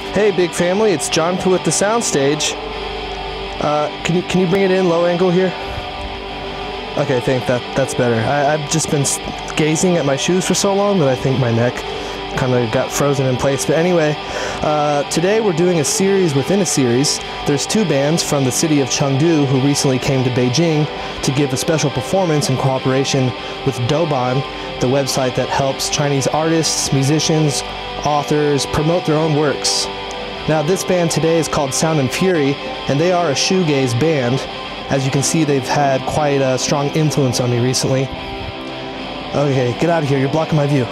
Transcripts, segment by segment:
Hey, big family, it's Jonathan with the Soundstage. Can you bring it in low angle here? Okay, that's better. I've just been gazing at my shoes for so long that I think my neck kind of got frozen in place. But anyway, today we're doing a series within a series. There's two bands from the city of Chengdu who recently came to Beijing to give a special performance in cooperation with Douban, the website that helps Chinese artists, musicians, authors promote their own works. Now this band today is called Sound and Fury, and they are a shoegaze band. As you can see, they've had quite a strong influence on me recently. Okay, get out of here, you're blocking my view.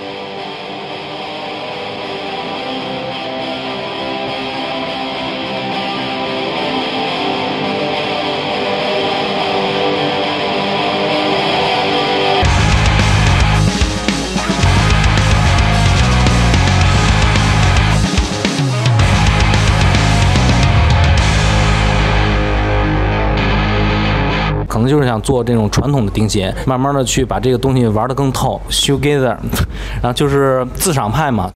可能就是想做这种传统的钉鞋，慢慢的去把这个东西玩得更透 ，shoegaze， 然后就是自赏派嘛。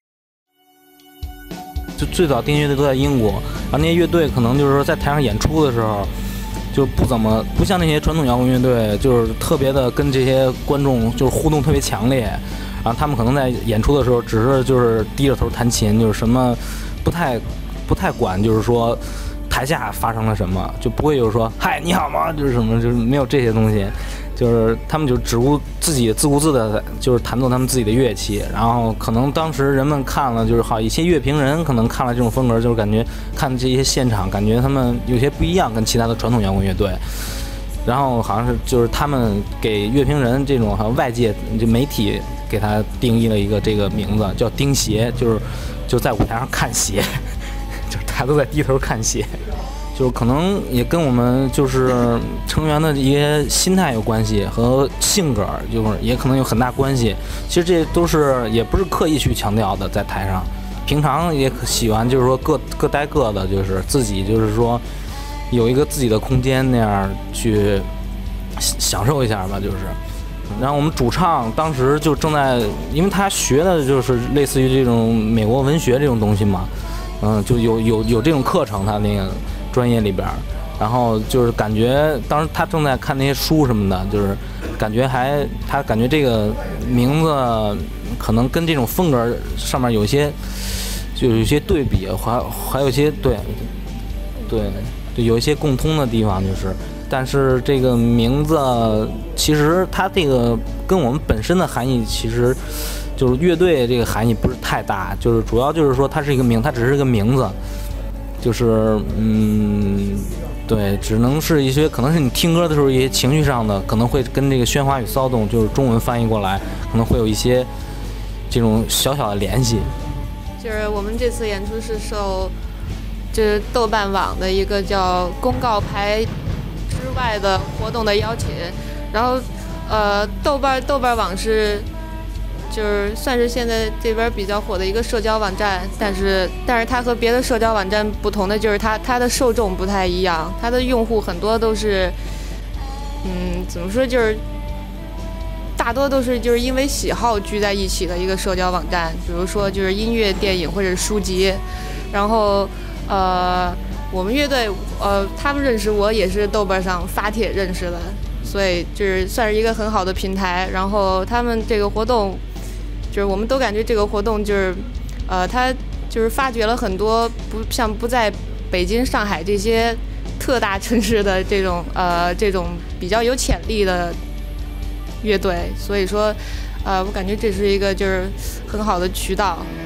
就最早钉乐队都在英国，然后那些乐队可能就是说在台上演出的时候，就不像那些传统摇滚乐队，就是特别的跟这些观众就是互动特别强烈，然后他们可能在演出的时候只是就是低着头弹琴，就是什么不太管，就是说。台下发生了什么，就不会有说嗨你好吗，就是什么，就是没有这些东西，就是他们就自顾自的，就是弹奏他们自己的乐器。然后可能当时人们看了，就是好一些乐评人可能看了这种风格，就是感觉看这些现场，感觉他们有些不一样，跟其他的传统摇滚乐队。然后好像是就是他们给乐评人这种好像外界就媒体给他定义了一个这个名字叫钉鞋，就在舞台上看鞋。就是大家都在低头看鞋，就是可能也跟我们就是成员的一些心态有关系，和性格就是也可能有很大关系。其实这都是也不是刻意去强调的，在台上，平常也喜欢就是说各待各的，就是自己就是说有一个自己的空间那样去享受一下吧，就是。然后我们主唱当时就正在，因为他学的就是类似于这种美国文学这种东西嘛。就有这种课程，他那个专业里边，然后就是感觉当时他正在看那些书什么的，就是感觉他感觉这个名字可能跟这种风格上面有一些对比，还有一些对有一些共通的地方，就是但是这个名字其实它这个跟我们本身的含义其实。就是乐队这个含义不是太大，就是主要就是说它是一个它只是一个名字，就是对，只能是一些可能是你听歌的时候一些情绪上的，可能会跟这个喧哗与骚动，就是中文翻译过来，可能会有一些这种小小的联系。 就是我们这次演出是受就是豆瓣网的一个叫公告牌之外的活动的邀请，然后豆瓣网是。就是算是现在这边比较火的一个社交网站，但是它和别的社交网站不同的就是它的受众不太一样，它的用户很多都是，怎么说就是大多都是就是因为喜好聚在一起的一个社交网站，比如说就是音乐、电影或者书籍，然后我们乐队他们认识我也是豆瓣上发帖认识的，所以就是算是一个很好的平台，然后他们这个活动。就是我们都感觉这个活动就是，它就是发掘了很多不在北京、上海这些特大城市的这种比较有潜力的乐队，所以说，我感觉这是一个就是很好的渠道。